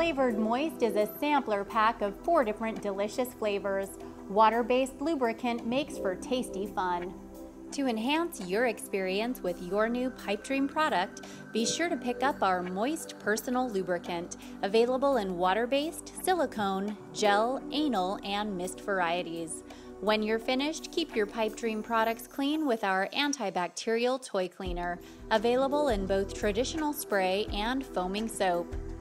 Flavored Moist is a sampler pack of 4 different delicious flavors. Water-based lubricant makes for tasty fun. To enhance your experience with your new Pipe Dream product, be sure to pick up our Moist Personal Lubricant, available in water-based, silicone, gel, anal, and mist varieties. When you're finished, keep your Pipe Dream products clean with our antibacterial toy cleaner, available in both traditional spray and foaming soap.